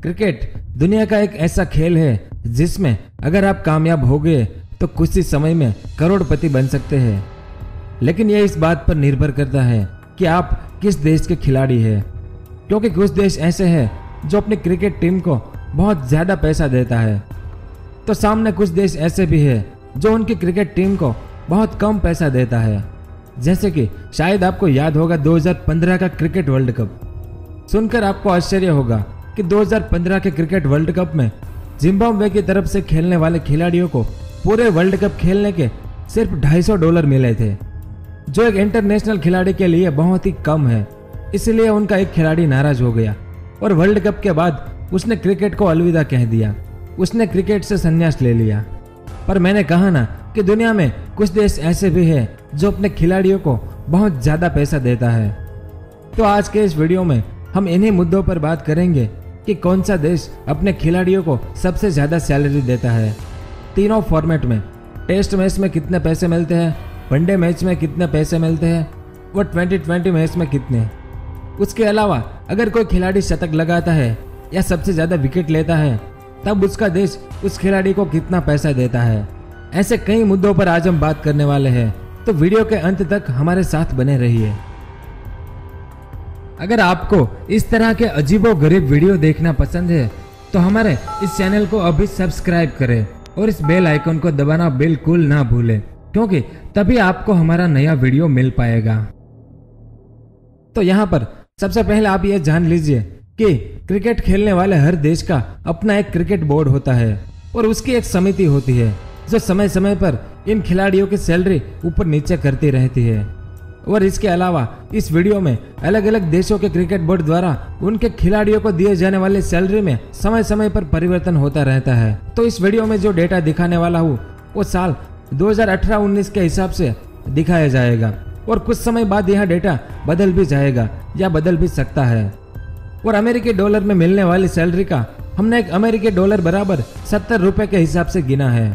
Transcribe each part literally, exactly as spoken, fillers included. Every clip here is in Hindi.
क्रिकेट दुनिया का एक ऐसा खेल है जिसमें अगर आप कामयाब हो गए तो कुछ ही समय में करोड़पति बन सकते हैं। लेकिन यह इस बात पर निर्भर करता है कि आप किस देश के खिलाड़ी हैं, क्योंकि कुछ देश ऐसे हैं जो अपनी क्रिकेट टीम को बहुत ज्यादा पैसा देता है, तो सामने कुछ देश ऐसे भी हैं जो उनकी क्रिकेट टीम को बहुत कम पैसा देता है। जैसे कि शायद आपको याद होगा दो हज़ार पंद्रह का क्रिकेट वर्ल्ड कप। सुनकर आपको आश्चर्य होगा कि दो हज़ार पंद्रह के क्रिकेट वर्ल्ड कप में जिम्बाब्वे की तरफ से खेलने वाले खिलाड़ियों को पूरे वर्ल्ड कप खेलने के सिर्फ ढाई सौ डॉलर मिले थे, जो एक इंटरनेशनल खिलाड़ी के लिए बहुत ही कम है। इसलिए उनका एक खिलाड़ी नाराज हो गया और वर्ल्ड कप के बाद उसने क्रिकेट को अलविदा कह दिया। उसने क्रिकेट से संन्यास ले लिया। पर मैंने कहा ना कि दुनिया में कुछ देश ऐसे भी हैं जो अपने खिलाड़ियों को बहुत ज्यादा पैसा देता है। तो आज के इस वीडियो में हम इन्हीं मुद्दों पर बात करेंगे कि कौन सा देश अपने खिलाड़ियों को सबसे ज्यादा सैलरी देता है। तीनों फॉर्मेट में, टेस्ट मैच में कितने पैसे मिलते हैं, वनडे मैच में कितने पैसे मिलते हैं और ट्वेंटी ट्वेंटी मैच में कितने। उसके अलावा अगर कोई खिलाड़ी शतक लगाता है या सबसे ज्यादा विकेट लेता है तब उसका देश उस खिलाड़ी को कितना पैसा देता है। ऐसे कई मुद्दों पर आज हम बात करने वाले हैं, तो वीडियो के अंत तक हमारे साथ बने रहिए। अगर आपको इस तरह के अजीबोगरीब वीडियो देखना पसंद है तो हमारे इस चैनल को अभी सब्सक्राइब करें और इस बेल आइकन को दबाना बिल्कुल ना भूलें, क्योंकि तभी आपको हमारा नया वीडियो मिल पाएगा। तो यहाँ पर सबसे पहले आप ये जान लीजिए कि क्रिकेट खेलने वाले हर देश का अपना एक क्रिकेट बोर्ड होता है और उसकी एक समिति होती है जो समय समय पर इन खिलाड़ियों की सैलरी ऊपर नीचे करती रहती है। और इसके अलावा इस वीडियो में अलग अलग देशों के क्रिकेट बोर्ड द्वारा उनके खिलाड़ियों को दिए जाने वाले सैलरी में समय समय पर परिवर्तन होता रहता है। तो इस वीडियो में जो डेटा दिखाने वाला हूँ वो साल दो हज़ार अठारह उन्नीस के हिसाब से दिखाया जाएगा और कुछ समय बाद यह डेटा बदल भी जाएगा या बदल भी सकता है। और अमेरिकी डॉलर में मिलने वाली सैलरी का हमने एक अमेरिकी डॉलर बराबर सत्तर रुपए के हिसाब से गिना है।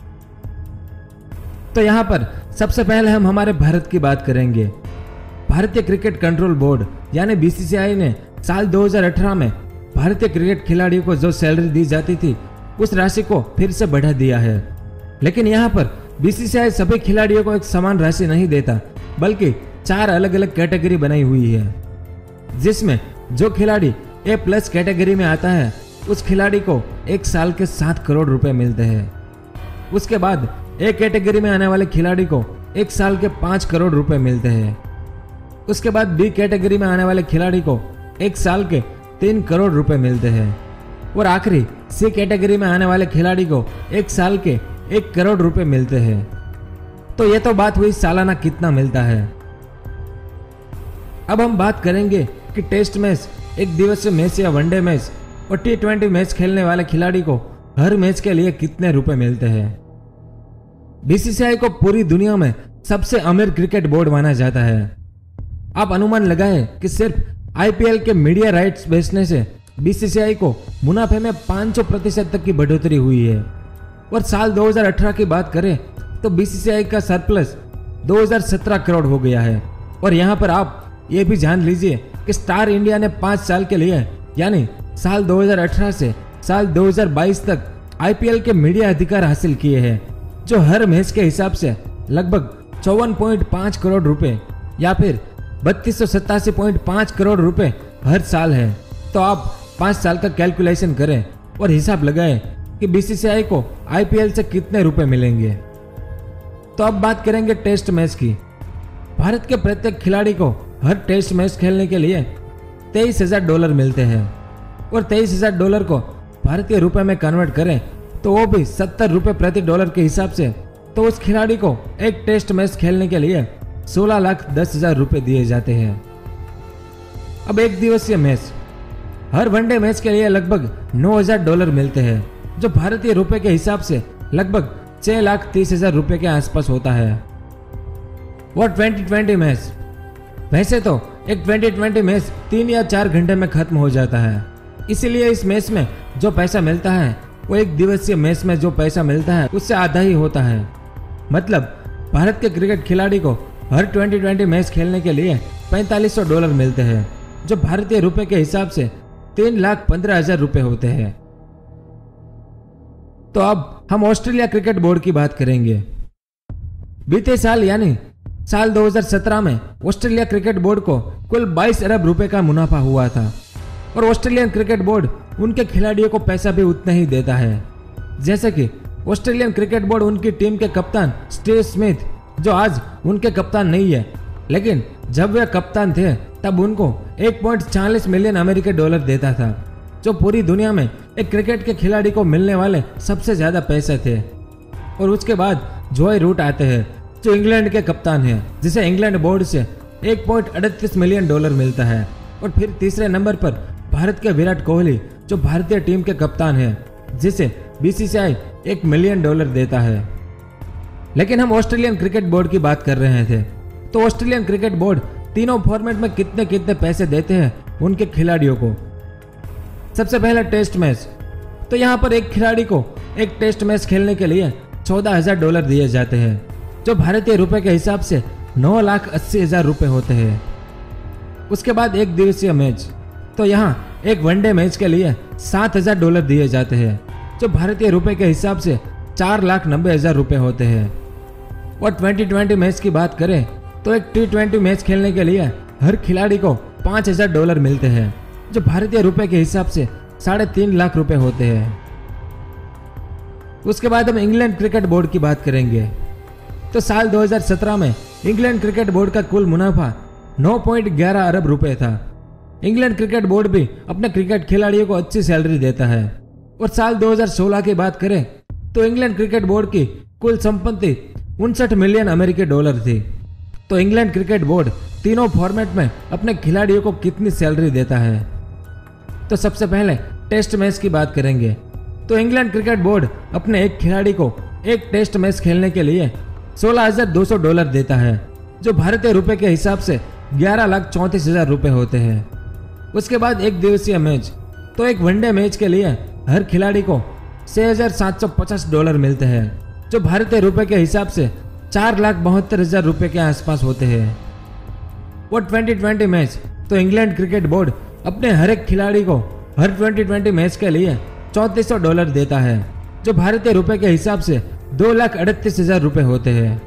तो यहाँ पर सबसे पहले हम हमारे भारत की बात करेंगे। भारतीय क्रिकेट कंट्रोल बोर्ड यानी बी सी सी आई ने साल दो हज़ार अठारह में भारतीय क्रिकेट खिलाड़ियों को जो सैलरी दी जाती थी उस राशि को फिर से बढ़ा दिया है। लेकिन यहाँ पर बी सी सी आई सभी खिलाड़ियों को एक समान राशि नहीं देता, बल्कि चार अलग अलग कैटेगरी बनाई हुई है, जिसमें जो खिलाड़ी ए प्लस कैटेगरी में आता है उस खिलाड़ी को एक साल के सात करोड़ रुपए मिलते हैं। उसके बाद ए कैटेगरी में आने वाले खिलाड़ी को एक साल के पांच करोड़ रुपए मिलते हैं। उसके बाद बी कैटेगरी में आने वाले खिलाड़ी को एक साल के तीन करोड़ रुपए मिलते हैं और आखिरी सी कैटेगरी में आने वाले खिलाड़ी को एक साल के एक करोड़ रुपए मिलते हैं। तो ये तो बात हुई सालाना कितना मिलता है। अब हम बात करेंगे कि टेस्ट मैच, एक दिवसीय मैच या वनडे मैच और टी ट्वेंटी मैच खेलने वाले खिलाड़ी को हर मैच के लिए कितने रुपए मिलते हैं। बी सी सी आई को पूरी दुनिया में सबसे अमीर क्रिकेट बोर्ड माना जाता है। आप अनुमान लगाएं कि सिर्फ आई पी एल के मीडिया राइट्स बेचने से बी सी सी आई को मुनाफे में पाँच सौ प्रतिशत तक की बढ़ोतरी हुई है। और साल दो हज़ार अठारह की बात करें तो बी सी सी आई का सरप्लस दो हज़ार सत्रह करोड़ हो गया है। और यहाँ पर आप ये भी जान लीजिए कि स्टार इंडिया ने पाँच साल के लिए यानी साल दो हज़ार अठारह से साल दो हज़ार बाईस तक आई पी एल के मीडिया अधिकार हासिल किए हैं, जो हर मैच के हिसाब से लगभग चौवन पॉइंट पाँच करोड़ रुपए या फिर बत्तीस सौ सत्तासी पॉइंट पाँच करोड़ रुपए हर साल है। तो आप पाँच साल का कैलकुलेशन करें और हिसाब लगाएं कि बी सी सी आई को आई पी एल से कितने रुपए मिलेंगे। तो अब बात करेंगे टेस्ट मैच की। भारत के प्रत्येक खिलाड़ी को हर टेस्ट मैच खेलने के लिए तेईस हजार डॉलर मिलते हैं और तेईस हजार डॉलर को भारतीय रुपए में कन्वर्ट करें तो वो भी सत्तर रुपए प्रति डॉलर के हिसाब से, तो उस खिलाड़ी को एक टेस्ट मैच खेलने के लिए सोलह लाख दस हजार रुपए दिए जाते हैं। अब एक दिवसीय मैच, हर वनडे मैच के लिए लगभग नौ हजार डॉलर मिलते हैं, जो भारतीय रुपए के हिसाब से लगभग छह लाख तीस हजार रुपए के आसपास होता है। वो ट्वेंटी ट्वेंटी मैच, वैसे तो एक ट्वेंटी ट्वेंटी मैच तीन या चार घंटे में खत्म हो जाता है, इसीलिए इस मैच में जो पैसा मिलता है वो एक दिवसीय मैच में जो पैसा मिलता है उससे आधा ही होता है। मतलब भारत के क्रिकेट खिलाड़ी को हर ट्वेंटी ट्वेंटी मैच खेलने के लिए पैंतालीस सौ डॉलर मिलते हैं, जो भारतीय रुपए के हिसाब से तीन लाख पंद्रह हजार रुपए होते हैं। तो अब हम ऑस्ट्रेलिया क्रिकेट बोर्ड की बात करेंगे। बीते साल यानी साल दो हज़ार सत्रह में ऑस्ट्रेलिया क्रिकेट बोर्ड को कुल बाईस अरब रुपए का मुनाफा हुआ था और ऑस्ट्रेलियन क्रिकेट बोर्ड उनके खिलाड़ियों को पैसा भी उतना ही देता है। जैसे कि ऑस्ट्रेलियन क्रिकेट बोर्ड उनकी टीम के कप्तान स्टीव स्मिथ, जो आज उनके कप्तान नहीं है, लेकिन जब वे कप्तान थे तब उनको एक पॉइंट चालीस मिलियन अमेरिकी डॉलर देता था, जो पूरी दुनिया में एक क्रिकेट के खिलाड़ी को मिलने वाले सबसे ज्यादा पैसे थे। और उसके बाद जॉय रूट आते हैं, जो इंग्लैंड के कप्तान हैं, जिसे इंग्लैंड बोर्ड से एक पॉइंट अड़तीस मिलियन डॉलर मिलता है। और फिर तीसरे नंबर पर भारत के विराट कोहली, जो भारतीय टीम के कप्तान हैं, जिसे बीसीसीआई एक मिलियन डॉलर देता है। लेकिन हम ऑस्ट्रेलियन क्रिकेट बोर्ड की बात कर रहे थे, तो ऑस्ट्रेलियन क्रिकेट बोर्ड तीनों फॉर्मेट में कितने कितने पैसे देते हैं उनके खिलाड़ियों को। सबसे पहला टेस्ट मैच, तो यहाँ पर एक खिलाड़ी को एक टेस्ट मैच खेलने के लिए चौदह हजार डॉलर दिए जाते हैं, जो भारतीय रुपए के हिसाब से नौ लाख अस्सी हजार रुपए होते हैं। उसके बाद एक दिवसीय मैच, तो यहाँ एक वनडे मैच के लिए सात हजार डॉलर दिए जाते हैं, जो भारतीय रुपए के हिसाब से चार लाख नब्बे हजार रुपए होते हैं। और ट्वेंटी ट्वेंटी मैच की बात करें तो एक टी ट्वेंटी मैच खेलने के लिए हर खिलाड़ी को पांच हजार डॉलर मिलते हैं, जो भारतीय रुपए के हिसाब से साढ़े तीन लाख रुपए होते हैं। उसके बाद हम इंग्लैंड क्रिकेट बोर्ड की बात करेंगे। तो साल दो हज़ार सत्रह में इंग्लैंड क्रिकेट बोर्ड का कुल मुनाफा नौ पॉइंट ग्यारह अरब रुपए था। इंग्लैंड क्रिकेट बोर्ड भी अपने क्रिकेट खिलाड़ियों को अच्छी सैलरी देता है। और साल दो हज़ार सोलह की बात करें तो इंग्लैंड क्रिकेट बोर्ड की कुल संपत्ति उनसठ मिलियन अमेरिकी डॉलर थी। तो इंग्लैंड क्रिकेट बोर्ड तीनों फॉर्मेट में अपने खिलाड़ियों को कितनी सैलरी देता है। तो सबसे पहले टेस्ट मैच की बात करेंगे। तो इंग्लैंड क्रिकेट बोर्ड अपने एक खिलाड़ी को एक टेस्ट मैच खेलने के लिए सोलह हजार दो सौ डॉलर देता है, जो भारतीय रुपए के हिसाब से ग्यारह लाख चौंतीस हजार रुपए होते हैं। उसके बाद एक दिवसीय मैच, तो एक वनडे मैच के लिए हर खिलाड़ी को छह हजार सात सौ पचास डॉलर मिलते हैं, जो भारतीय रुपए के हिसाब से चार लाख बहत्तर हजार रुपए के आसपास होते हैं। और ट्वेंटी ट्वेंटी मैच, तो इंग्लैंड क्रिकेट बोर्ड अपने हर एक खिलाड़ी को हर ट्वेंटी ट्वेंटी मैच के लिए चौंतीस सौ डॉलर देता है, जो भारतीय रुपए के हिसाब से दो लाख अड़तीस हजार रुपए होते हैं।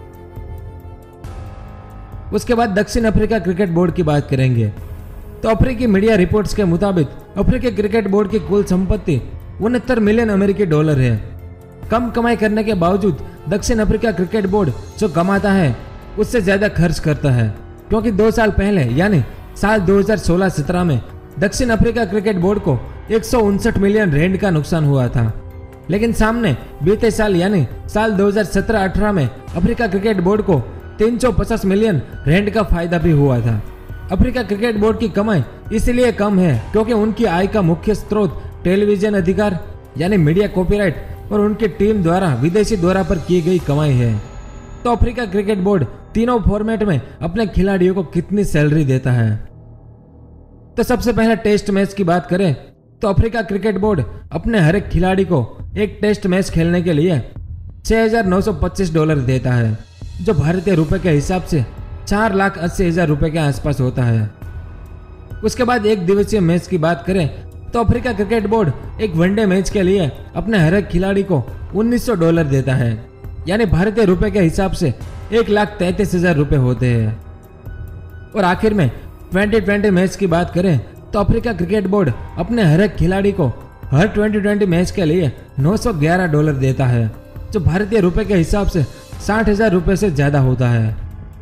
उसके बाद दक्षिण अफ्रीका क्रिकेट बोर्ड की बात करेंगे। तो अफ्रीकी मीडिया रिपोर्ट्स के मुताबिक अफ्रीकी क्रिकेट बोर्ड की कुल संपत्ति उनहत्तर मिलियन अमेरिकी डॉलर है। कम कमाई करने के बावजूद दक्षिण अफ्रीका क्रिकेट बोर्ड जो कमाता है उससे ज्यादा खर्च करता है, क्योंकि दो साल पहले यानी साल दो हज़ार सोलह सत्रह में दक्षिण अफ्रीका क्रिकेट बोर्ड को एक सौ उनसठ मिलियन रैंड का नुकसान हुआ था। लेकिन सामने बीते साल यानी साल दो हज़ार सत्रह अठारह में अफ्रीका क्रिकेट बोर्ड को तीन सौ पचास मिलियन रैंड का फायदा भी हुआ था। अफ्रीका क्रिकेट बोर्ड की कमाई इसलिए कम है क्योंकि उनकी आय का मुख्य स्रोत टेलीविजन अधिकार यानी मीडिया कॉपीराइट और उनकी टीम द्वारा विदेशी दौरा पर की गई कमाई है। तो अफ्रीका क्रिकेट बोर्ड तीनों फॉर्मेट में अपने खिलाड़ियों को कितनी सैलरी देता है। तो सबसे पहले टेस्ट मैच की बात करें तो अफ्रीका क्रिकेट बोर्ड अपने हर एक खिलाड़ी को एक टेस्ट मैच खेलने के लिए छह हजार नौ सौ पच्चीस डॉलर देता है, जो भारतीय रुपए के हिसाब से चार लाख अस्सी हजार रुपए के आसपास होता है। उसके बाद एक दिवसीय मैच की बात करें तो अफ्रीका क्रिकेट बोर्ड एक वनडे मैच के लिए अपने हर एक खिलाड़ी को उन्नीस सौ डॉलर देता है, यानी भारतीय रुपए के हिसाब से एक लाख तैतीस हजार रुपए होते हैं। और आखिर में ट्वेंटी ट्वेंटी मैच की बात करें तो अफ्रीका क्रिकेट बोर्ड अपने हर एक खिलाड़ी को हर ट्वेंटी ट्वेंटी मैच के लिए नौ सौ ग्यारह डॉलर देता है, जो भारतीय रुपए के हिसाब से साठ हजार रुपए से ज्यादा होता है।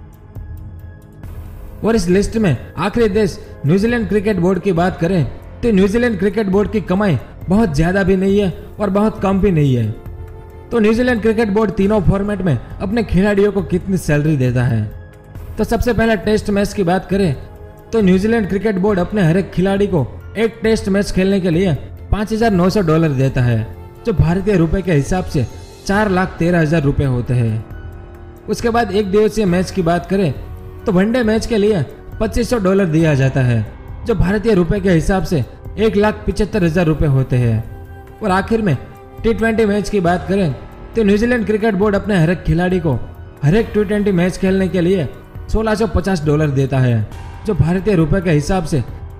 और इस लिस्ट में आखिरी देश न्यूजीलैंड क्रिकेट बोर्ड की बात करें तो न्यूजीलैंड क्रिकेट बोर्ड की कमाई बहुत ज्यादा भी नहीं है और बहुत कम भी नहीं है। तो न्यूजीलैंड क्रिकेट बोर्ड तीनों फॉर्मेट में अपने खिलाड़ियों को कितनी सैलरी देता है। तो सबसे पहले टेस्ट मैच की बात करें तो न्यूजीलैंड क्रिकेट बोर्ड अपने हर एक खिलाड़ी को एक टेस्ट मैच खेलने के लिए पांच हजार नौ सौ डॉलर देता है, जो भारतीय रुपए के हिसाब से चार लाख तेरह हजार रुपए होते हैं। उसके बाद एक दिवसीय मैच की बात करें तो वनडे मैच के लिए पच्चीस सौ डॉलर दिया जाता है, जो भारतीय रुपए के हिसाब से एक लाख पिछहत्तर हजार रुपए होते हैं। और आखिर में टी ट्वेंटी मैच की बात करें तो न्यूजीलैंड क्रिकेट बोर्ड अपने हर एक खिलाड़ी को हर एक टी ट्वेंटी मैच खेलने के लिए सोलह सौ पचास डॉलर देता है, जो भारतीय रुपए के हिसाब से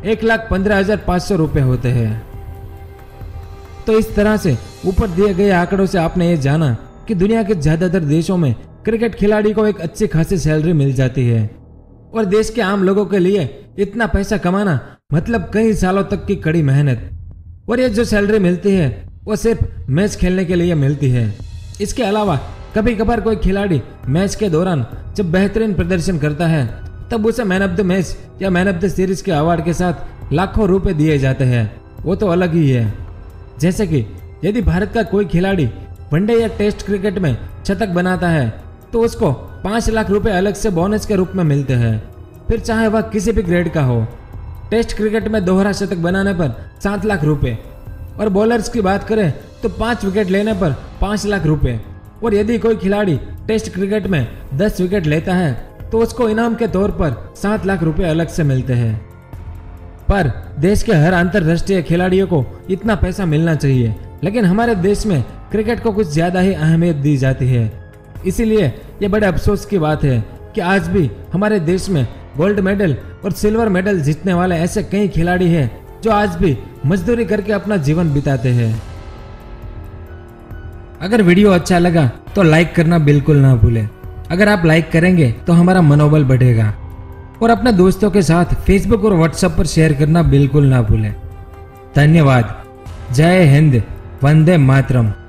एक लाख पंद्रह हजार पाँच सौ रुपये होते हैं। तो इस तरह से ऊपर दिए गए आंकड़ों से आपने ये जाना कि दुनिया के ज्यादातर देशों में क्रिकेट खिलाड़ी को एक अच्छी खासी सैलरी मिल जाती है और देश के आम लोगों के लिए इतना पैसा कमाना मतलब कई सालों तक की कड़ी मेहनत। और ये जो सैलरी मिलती है वो सिर्फ मैच खेलने के लिए मिलती है। इसके अलावा कभी कभार कोई खिलाड़ी मैच के दौरान जब बेहतरीन प्रदर्शन करता है तब उसे मैन ऑफ द मैच या मैन ऑफ द सीरीज के अवार्ड के साथ लाखों रुपए दिए जाते हैं, वो तो अलग ही है। जैसे कि यदि भारत का कोई खिलाड़ी वनडे या टेस्ट क्रिकेट में शतक बनाता है तो उसको पांच लाख रुपए अलग से बोनस के रूप में मिलते हैं, फिर चाहे वह किसी भी ग्रेड का हो। टेस्ट क्रिकेट में दोहरा शतक बनाने पर सात लाख रुपए और बॉलर्स की बात करें तो पांच विकेट लेने पर पांच लाख रुपए। और यदि कोई खिलाड़ी टेस्ट क्रिकेट में दस विकेट लेता है तो उसको इनाम के तौर पर सात लाख रुपए अलग से मिलते हैं। पर देश के हर अंतरराष्ट्रीय खिलाड़ियों को इतना पैसा मिलना चाहिए, लेकिन हमारे देश में क्रिकेट को कुछ ज्यादा ही अहमियत दी जाती है। इसीलिए ये बड़े अफसोस की बात है कि आज भी हमारे देश में गोल्ड मेडल और सिल्वर मेडल जीतने वाले ऐसे कई खिलाड़ी हैं जो आज भी मजदूरी करके अपना जीवन बिताते हैं। अगर वीडियो अच्छा लगा तो लाइक करना बिल्कुल ना भूलें। अगर आप लाइक करेंगे तो हमारा मनोबल बढ़ेगा और अपने दोस्तों के साथ फेसबुक और व्हाट्सएप पर शेयर करना बिल्कुल ना भूलें। धन्यवाद। जय हिंद, वंदे मातरम।